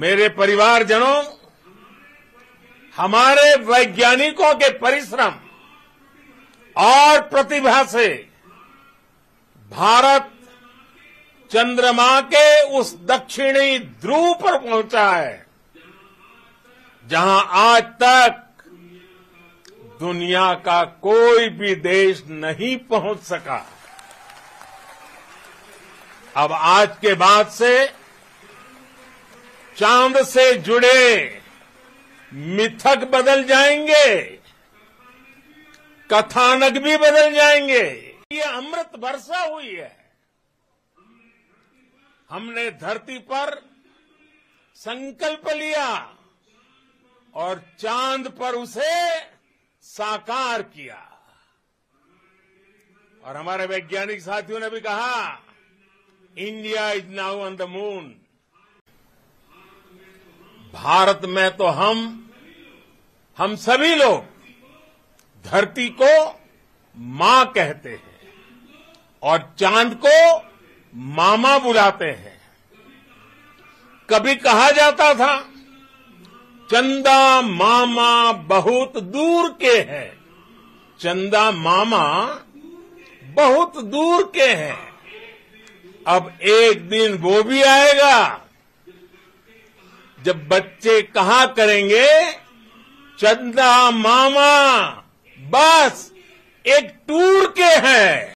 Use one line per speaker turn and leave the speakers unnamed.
मेरे परिवारजनों, हमारे वैज्ञानिकों के परिश्रम और प्रतिभा से भारत चंद्रमा के उस दक्षिणी ध्रुव पर पहुंचा है जहां आज तक दुनिया का कोई भी देश नहीं पहुंच सका। अब आज के बाद से चांद से जुड़े मिथक बदल जाएंगे, कथानक भी बदल जाएंगे। ये अमृत वर्षा हुई है। हमने धरती पर संकल्प लिया और चांद पर उसे साकार किया। और हमारे वैज्ञानिक साथियों ने भी कहा, India is now on the moon. Bharat में तो हम सभी लोग धरती को मां कहते हैं और चांद को मामा बुलाते हैं। कभी कहा जाता था, चंदा मामा बहुत दूर के हैं। चंदा मामा बहुत दूर के हैं। अब एक दिन वो भी आएगा जब बच्चे कहा करेंगे, चंदा मामा बस एक टूर के हैं।